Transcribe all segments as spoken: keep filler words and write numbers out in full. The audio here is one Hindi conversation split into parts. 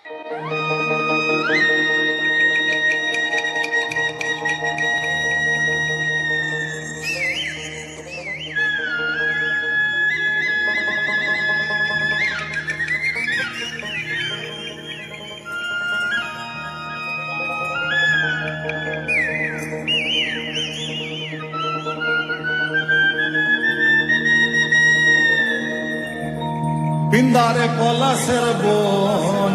পিন্দারে পলাশের বন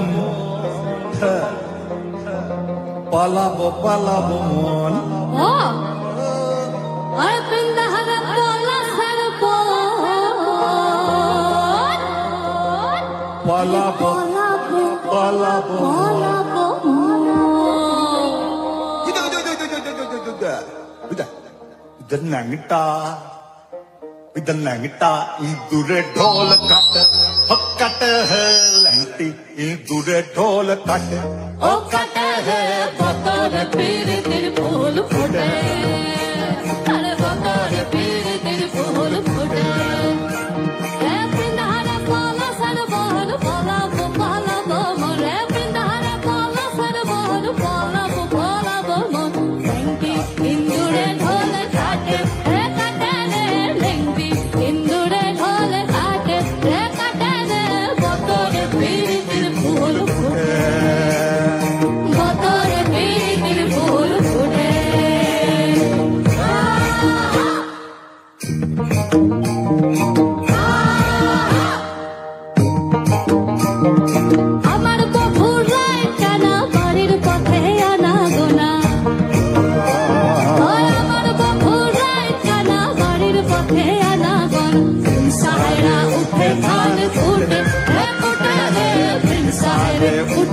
পালাবো পালাবো মন পিন্দারে পলাশের বন পালাবো পালাবো ഇതെന്നങ്ങിട്ടാ ഇതെന്നങ്ങിട്ടാ ഈ ദൂരെ ढोल കട്ട് कट है लंटी ये दूरे ढोल कट ओ कट है बतौर पीर तेरे फूल फुटे अरे बतौर पीर तेरे फूल फुटे रे पिंडारे पाला सर बोल बोला वो पाला वो मोरे पिंडारे पाला सर बोल बोला वो बोला वो मोर लंटी इंदुरे ढोल काटे रे काटे रे लंटी इंदुरे ढोल काटे रे काटे रे बतौर पीर तेरे फूल फुटे बतौर पीर तेरे फूल फुटे আমার বন্ধুরাই কানা বাড়ির পথে আনা গোনা আমার বন্ধুরাই কানা বাড়ির পথে আনা গোন সাহেরা উঠে ধান ফুটে রে ফুটে রে সাহেরে